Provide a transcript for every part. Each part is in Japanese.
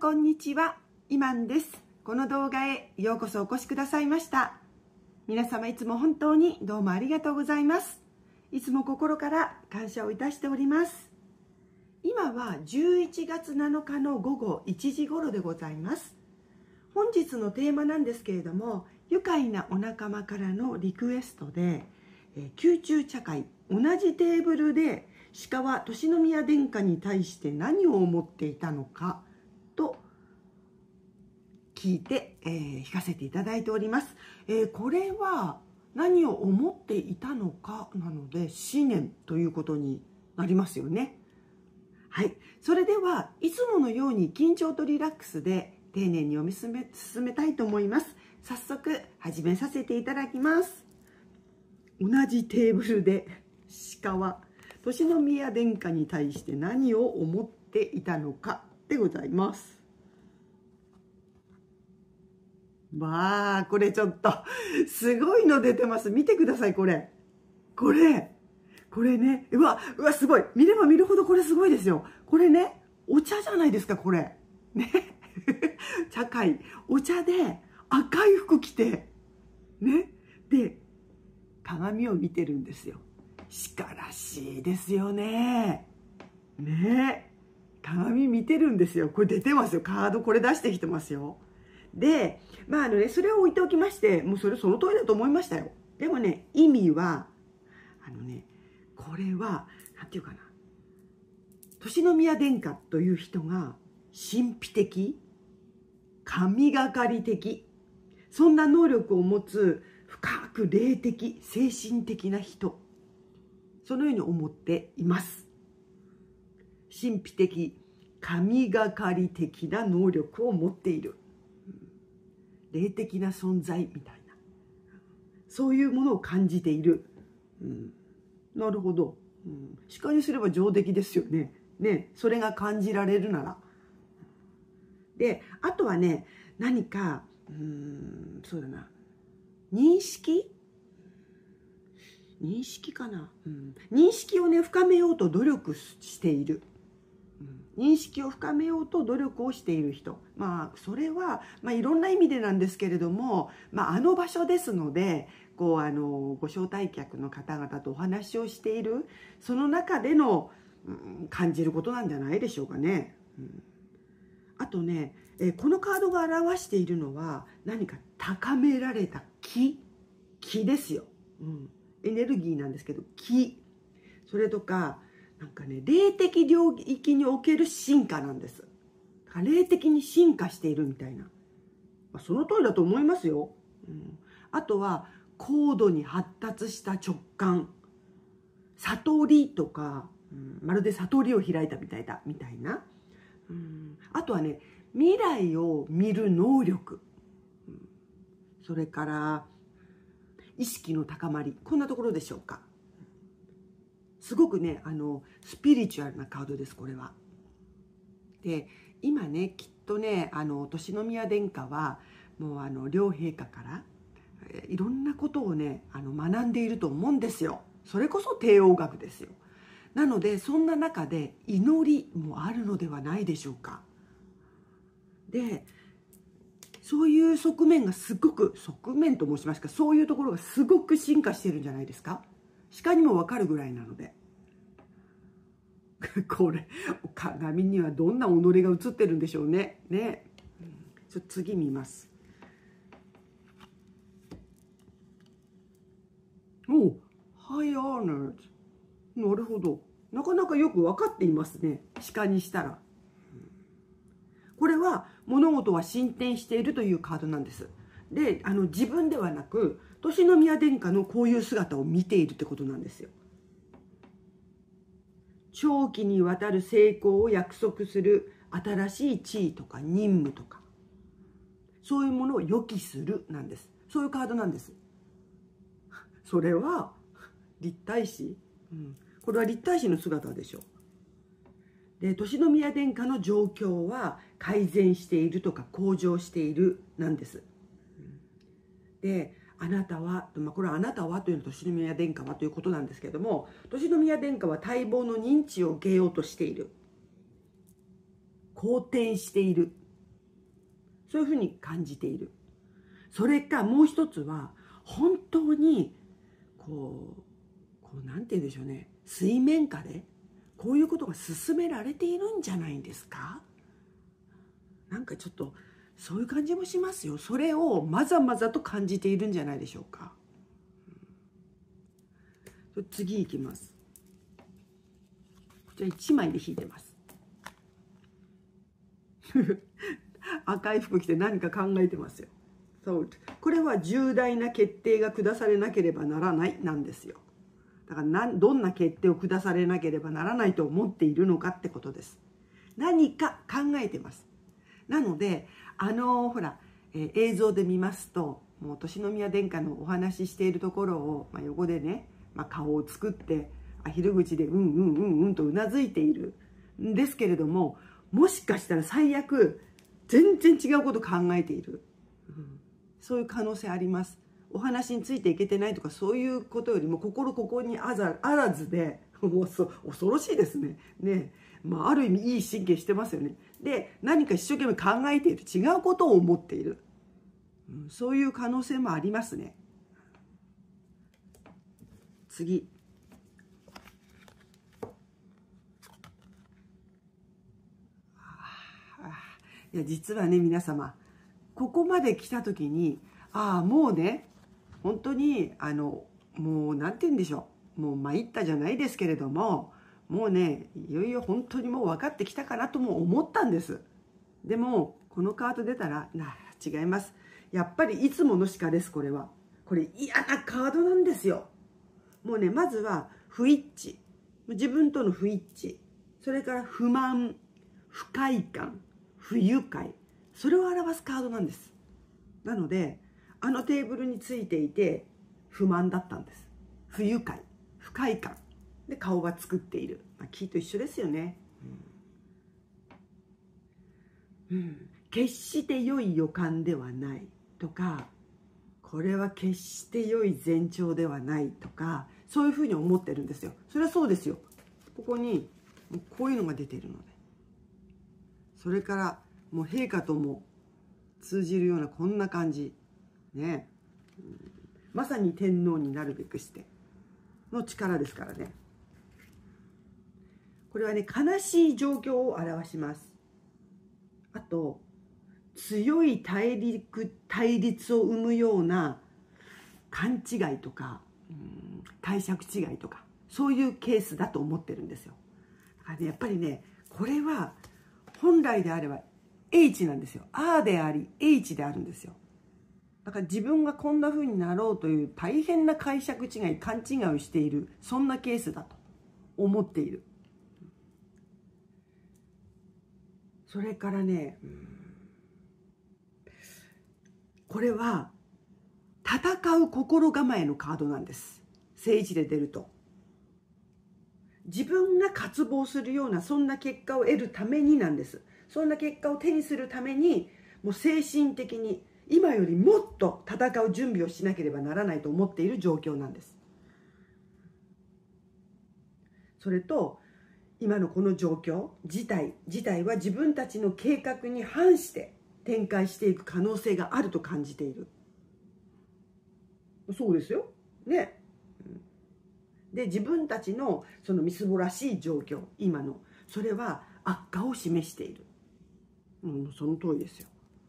こんにちは、イマンです。この動画へようこそお越しくださいました。皆様いつも本当にどうもありがとうございます。いつも心から感謝をいたしております。今は11月7日の午後1時頃でございます。本日のテーマなんですけれども、愉快なお仲間からのリクエストで、宮中茶会、同じテーブルで鹿は敬宮殿下に対して何を思っていたのかと聞いて、弾かせていただいております。これは何を思っていたのかなので思念ということになりますよね。はい、それではいつものように緊張とリラックスで丁寧に読み進めたいと思います。早速始めさせていただきます。同じテーブルで鹿は敬宮殿下に対して何を思っていたのかでございます。わあ、これちょっとすごいの出てます。見てください、これね、うわすごい。見れば見るほどこれすごいですよ。これね、お茶じゃないですか、これね。茶会、お茶で赤い服着てね、で鏡を見てるんですよ。鹿らしいですよね。ね、鏡見てるんですよ。これ出てますよ。カードこれ出してきてますよ。で、それを置いておきまして、もうその通りだと思いましたよ。でもね、意味はこれはなんていうかな、敬宮殿下という人が神秘的、神がかり的、そんな能力を持つ深く霊的、精神的な人、そのように思っています。神秘的、神がかり的な能力を持っている、霊的な存在みたいな、そういうものを感じている。なるほど。鹿にすれば上出来ですよね。それが感じられるなら。で、あとはね、何かそうだな、認識かな、認識をね深めようと努力している、認識を深めようと努力をしている人、それはいろんな意味でなんですけれども、あの場所ですのでご招待客の方々とお話をしている、その中での、感じることなんじゃないでしょうかね。あとね、このカードが表しているのは何か高められた気ですよ。エネルギーなんですけど、気、それとかなんかね、霊的領域における進化なんです。霊的に進化しているみたいな、その通りだと思いますよ。あとは高度に発達した直感、悟りとか、まるで悟りを開いたみたいな、あとはね、未来を見る能力、それから意識の高まり、こんなところでしょうか。すごくね、スピリチュアルなカードです、これは。で、今ね、きっとね、敬宮殿下はもう両陛下からいろんなことをね学んでいると思うんですよ。それこそ帝王学ですよ。なのでそんな中で祈りもあるのではないでしょうか。で、そういう側面がすごく、側面と申しますか、そういうところがすごく進化してるんじゃないですか。鹿にも分かるぐらいなので。これ鏡にはどんな己が映ってるんでしょうね。次見ます。ハイアーナード。なるほど。なかなかよく分かっていますね、鹿にしたら。これは物事は進展しているというカードなんです。で、自分ではなく敬宮殿下のこういう姿を見ているってことなんですよ。長期にわたる成功を約束する新しい地位とか任務とか、そういうものを予期するなんです。そういうカードなんです。それは立体視、これは立体視の姿でしょう。で、敬宮殿下の状況は改善しているとか向上しているなんです。で、あなたは、これはあなたはというのは敬宮殿下はということなんですけれども、敬宮殿下は待望の認知を受けようとしている、好転している、 そういうふうに感じている。それかもう一つは、本当になんて言うんでしょうね、水面下でこういうことが進められているんじゃないんですか。なんかちょっとそういう感じもしますよ。それをまざまざと感じているんじゃないでしょうか。次いきます。こちら1枚で引いてます。赤い服着て何か考えてますよ。これは重大な決定が下されなければならないなんですよ。だからどんな決定を下されなければならないと思っているのかってことです。何か考えてます。なのでほら、映像で見ますと、もう敬宮殿下のお話ししているところを、横でね、顔を作ってアヒル口でうんとうなずいているんですけれども、もしかしたら最悪全然違うことを考えている、そういう可能性あります。お話についていけてないとかそういうことよりも、心ここにあらずで、もう恐ろしいですね。ある意味いい神経してますよね。で、何か一生懸命考えている、違うことを思っている、そういう可能性もありますね。次。いや、実はね、皆様、ここまで来た時に、もうね、本当にもうなんて言うんでしょう、もう参ったじゃないですけれども、もうね、いよいよ本当にもう分かってきたかなとも思ったんです。でもこのカード出たら違います。やっぱりいつもの鹿です。これ嫌なカードなんですよ。もうね、まずは不一致、自分との不一致、それから不満、不快感、不愉快、それを表すカードなんです。なのでテーブルについていて不満だったんです。不愉快、不快感で顔が作っている、木と一緒ですよね。決して良い予感ではないとか、これは決して良い前兆ではないとか、そういうふうに思ってるんですよ。それはそうですよ。ここにこういうのが出ているので、それからもう陛下とも通じるようなこんな感じね、まさに天皇になるべくしての力ですからね。これはね、悲しい状況を表します。あと強い対立を生むような勘違いとか、解釈違いとか、そういうケースだと思ってるんですよ。だからね、やっぱりね、これは本来であれば H なんですよ。A であり H であるんですよ。だから自分がこんな風になろうという大変な解釈違い、勘違いをしている、そんなケースだと思っている。それからね、これは戦う心構えのカードなんです。正位置で出ると、自分が渇望するようなそんな結果を得るためになんです。そんな結果を手にするために、もう精神的に今よりもっと戦う準備をしなければならないと思っている状況なんです。それと今のこの状況自体は自分たちの計画に反して展開していく可能性があると感じている。そうですよね。で、自分たちのそのみすぼらしい状況、今のそれは悪化を示している。その通りですよ。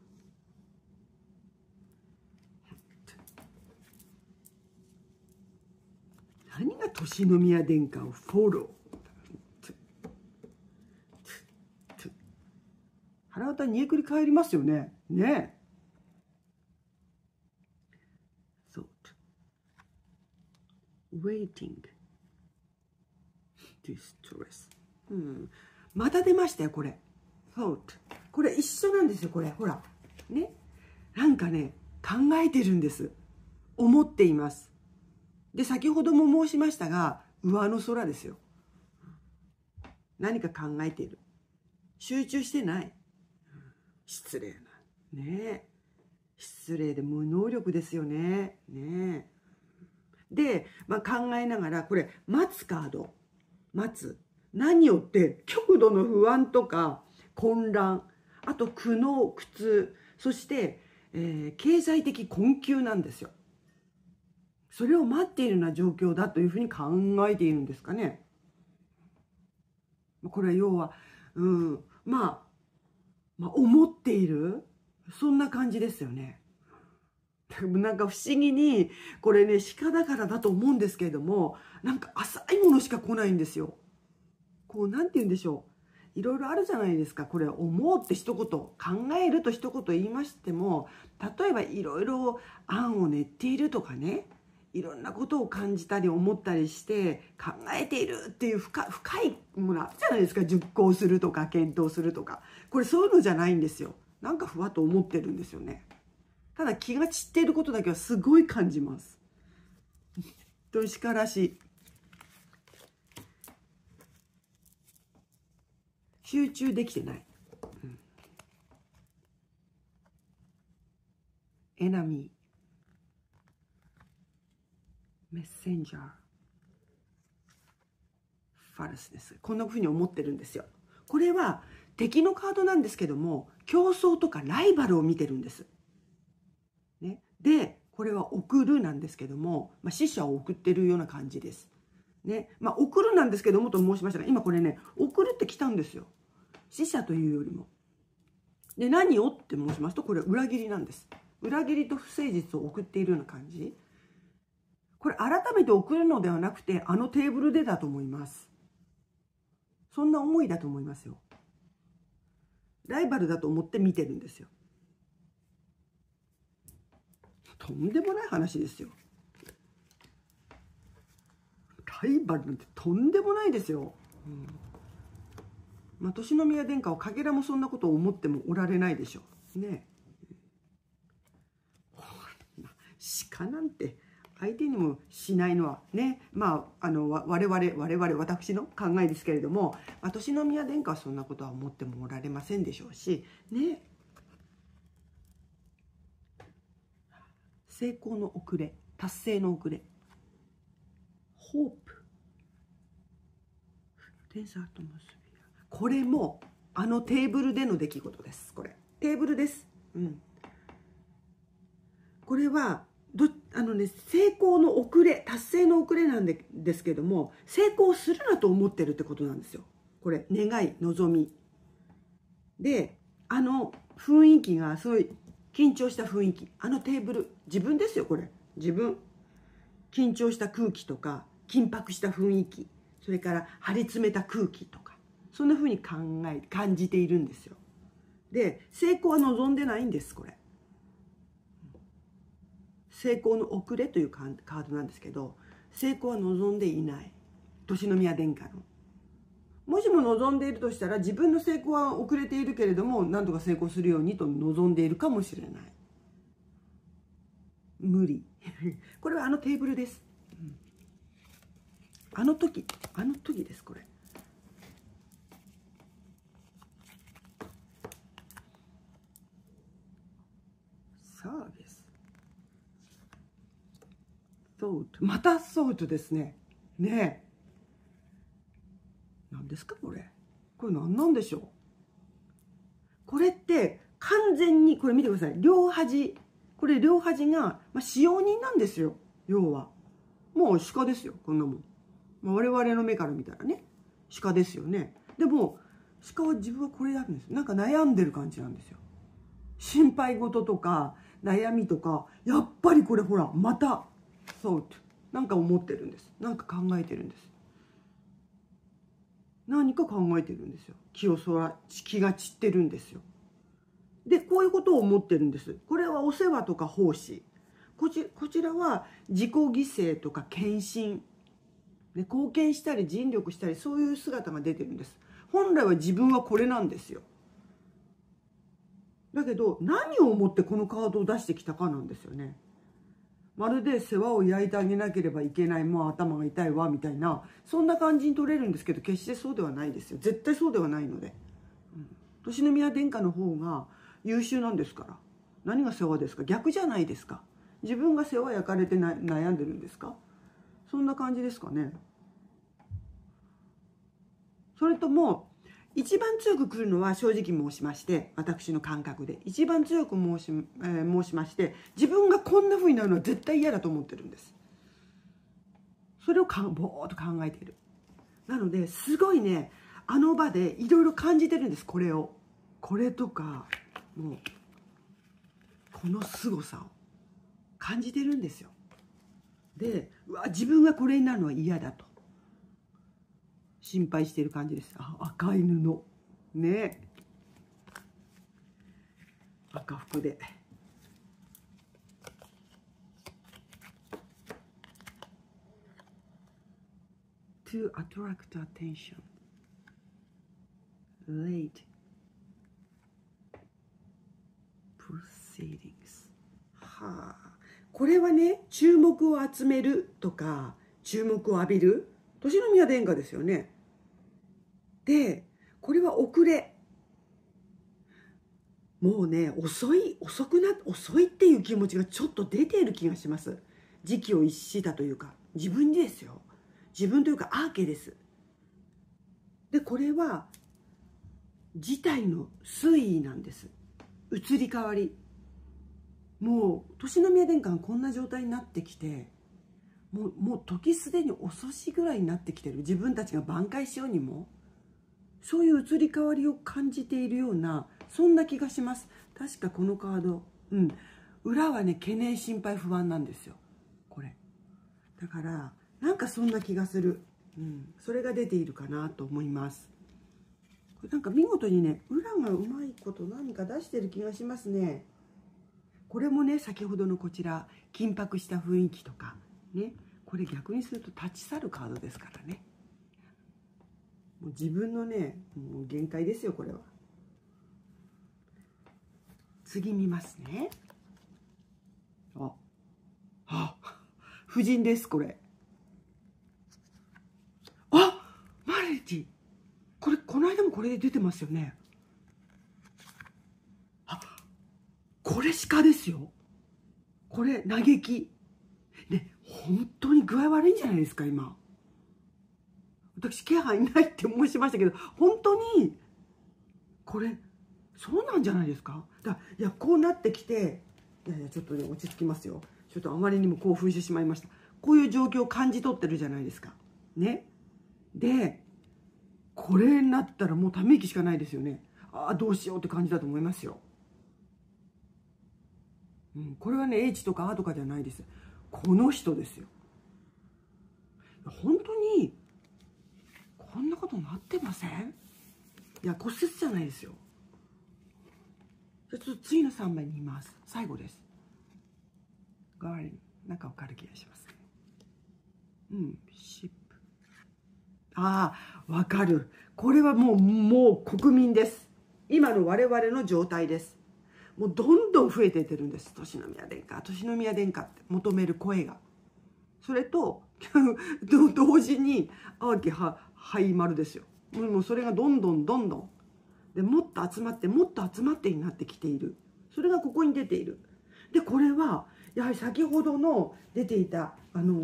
何が敬宮殿下をフォロー。腹渡煮えくり返りますよね。そう。waiting distress。また出ましたよ、これ。thought。これ一緒なんですよ、これ。ほら。ね。なんかね、考えてるんです。思っています。で、先ほども申しましたが、上の空ですよ。何か考えている。集中してない。失礼な。失礼で無能力ですよね。で、考えながら、これ、待つカード。待つ。何よって、極度の不安とか混乱、あと苦悩、苦痛、 そして、経済的困窮なんですよ。それを待っているような状況だというふうに考えているんですかね。これは要は、思っている、そんな感じですよね。なんか不思議に、これね、鹿だからだと思うんですけれども、なんか浅いものしか来ないんですよ。こう、なんて言うんでしょう。いろいろあるじゃないですか。これ、思うって一言、考えると一言言いましても、例えばいろいろ案を練っているとかね、いろんなことを感じたり思ったりして考えているっていう深いものあるじゃないですか。熟考するとか検討するとか、これそういうのじゃないんですよ。なんかふわっと思ってるんですよね。ただ気が散っていることだけはすごい感じます。という鹿らしい。集中できてない。エナミー、メッセンジャー、ファルスです。こんなふうに思ってるんですよ。これは敵のカードなんですけども、競争とかライバルを見てるんです。ね、で、これは送るなんですけども、死者を送ってるような感じです。ね、送るなんですけどもと申しましたが、今これね、送るって来たんですよ。死者というよりも。で、何をって申しますと、これ裏切りなんです。裏切りと不誠実を送っているような感じ。これ改めて送るのではなくて、あのテーブルでだと思います。そんな思いだと思いますよ。ライバルだと思って見てるんですよ。とんでもない話ですよ。ライバルなんてとんでもないですよ。利宮殿下はかけらもそんなことを思ってもおられないでしょうね。鹿なんて相手にもしないのはね、我々私の考えですけれども、利宮殿下はそんなことは思ってもおられませんでしょうしね。成功の遅れ、達成の遅れ、ホープ、テンサーアトモスフィア、これもあのテーブルでの出来事です。これテーブルです。これは成功の遅れ、達成の遅れなんですけども、成功するなと思ってるってことなんですよ。これ願い、望みで、あの雰囲気がすごい緊張した雰囲気、あのテーブル、自分ですよ。これ自分、緊張した空気とか緊迫した雰囲気、それから張り詰めた空気とか、そんな風に感じているんですよ。で、成功は望んでないんです。これ成功の遅れというカードなんですけど、成功は望んでいない。利宮殿下の。もしも望んでいるとしたら、自分の成功は遅れているけれども、何とか成功するようにと望んでいるかもしれない。無理。これはあのテーブルです。あの時です、これ。サービス。またソートですね。ねえ。何ですかこれ。これ何なんでしょう。これって完全に、これ見てください。両端。これ両端が、使用人なんですよ。要は。もう鹿ですよ。こんなもん。我々の目から見たらね。鹿ですよね。でも、鹿は自分はこれやるんですよ。なんか悩んでる感じなんですよ。心配事とか、悩みとか、やっぱりこれほら、また、なんか思ってるんです。なんか考えてるんです。何か考えてるんですよ。気が散ってるんですよ。で、こういうことを思ってるんです。これはお世話とか奉仕。こちらは自己犠牲とか献身。貢献したり尽力したり、そういう姿が出てるんです。本来は自分はこれなんですよ。だけど、何を思ってこのカードを出してきたかなんですよね。まるで世話を焼いてあげなければいけない、もう頭が痛いわみたいな、そんな感じに取れるんですけど、決してそうではないですよ。絶対そうではないので。利宮殿下の方が優秀なんですから。何が世話ですか。逆じゃないですか。自分が世話焼かれて悩んでるんですか。そんな感じですかね。それとも一番強く来るのは正直申しまして、私の感覚で一番強く申しまして、自分がこんな風になるのは絶対嫌だと思ってるんです。それをぼーっと考えている。なのですごいね、あの場でいろいろ感じてるんです。これとか、もうこの凄さを感じてるんですよ。で、自分がこれになるのは嫌だと心配している感じです。赤い布ね、赤服で。To attract attention, late proceedings。 はあ、これはね、注目を集めるとか注目を浴びる、年宮殿下ですよね。で、これは遅れ、もうね、遅いっていう気持ちがちょっと出ている気がします。時期を逸したというか、自分にですよ。自分というかアーケです。で、これは事態の推移なんです。移り変わり。もう年宮殿下がこんな状態になってきて、もう時すでに遅しぐらいになってきてる。自分たちが挽回しようにも、そういう移り変わりを感じているような、そんな気がします。確かこのカード、裏はね、懸念、心配、不安なんですよ、これ。だからなんかそんな気がする。それが出ているかなと思います。これなんか見事にね、裏がうまいこと何か出してる気がしますね。これもね、先ほどのこちら、緊迫した雰囲気とかね、これ逆にすると立ち去るカードですからね。もう自分のね、もう限界ですよ、これは。次見ますね。夫人です、これ。マレージ。これ、この間もこれで出てますよね。これ鹿ですよ。これ、嘆き。ね、本当に具合悪いんじゃないですか、今。私、気配ないって申しましたけど、本当に、これ、そうなんじゃないですか。いや、こうなってきて、ちょっとね、落ち着きますよ。ちょっとあまりにも興奮してしまいました。こういう状況を感じ取ってるじゃないですか。ね。で、これになったらもうため息しかないですよね。どうしようって感じだと思いますよ。これはね、H とか A とかじゃないです。この人ですよ。本当に、こんなことなってません？いや、骨折じゃないですよ。ちょっと次の3枚に見ます。最後です。ガーリン、なんかわかる気がしますね。シップ。わかる。これはもう国民です。今の我々の状態です。もうどんどん増えていってるんです。年宮殿下って求める声が。それと同時にはい丸ですよ。もうそれがどんどんで、もっと集まってになってきている。それがここに出ている。で、これはやはり先ほどの出ていた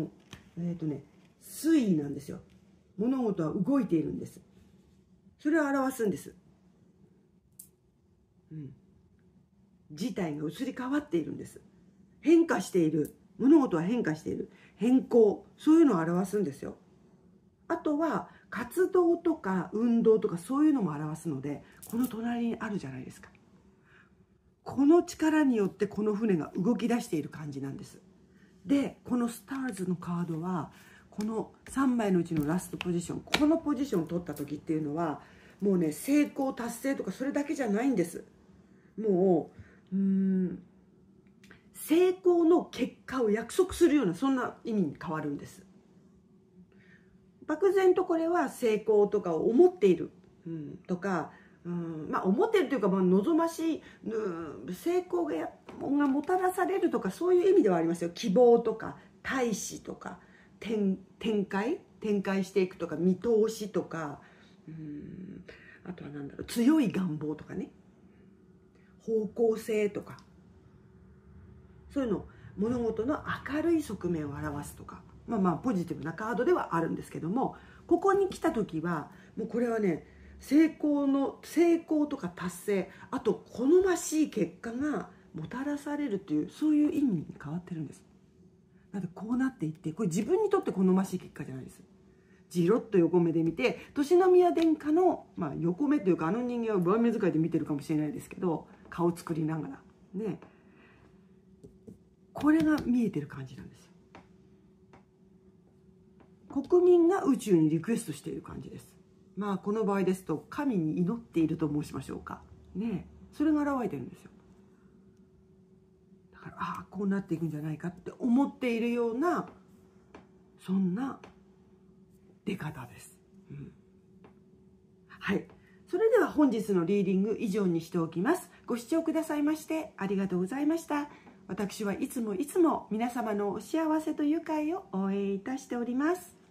推移なんですよ。物事は動いているんです。それを表すんです。事態が移り変わっているんです。変化している。物事は変化している。変更。そういうのを表すんですよ。あとは活動とか運動とかそういうのも表すので、この隣にあるじゃないですか。この力によってこの船が動き出している感じなんです。で、このスターズのカードは、この3枚のうちのラストポジション、このポジションを取った時っていうのは、もうね、成功達成とかそれだけじゃないんです。もう成功の結果を約束するような、そんな意味に変わるんです。漠然とこれは成功とかを思っている、とか、思っているというか、望ましい、成功がもたらされるとか、そういう意味ではありますよ。希望とか大志とか展開していくとか、見通しとか、あとは何だろう、強い願望とかね、方向性とか、そういうの、物事の明るい側面を表すとか、ポジティブなカードではあるんですけども、ここに来た時はもうこれはね、 成功とか達成、あと好ましい結果がもたらされるという、そういう意味に変わってるんです。なのでこうなっていって、これ自分にとって好ましい結果じゃないです。じろっと横目で見て、敬宮殿下の、横目というか、あの人間は上目遣いで見てるかもしれないですけど、顔作りながらね、これが見えてる感じなんですよ。国民が宇宙にリクエストしている感じです。この場合ですと神に祈っていると申しましょうかね、それが現れてるんですよ。だからこうなっていくんじゃないかって思っているような、そんな出方です。はい、それでは本日のリーディング以上にしておきます。ご視聴くださいましてありがとうございました。私はいつも皆様のお幸せと愉快を応援いたしております。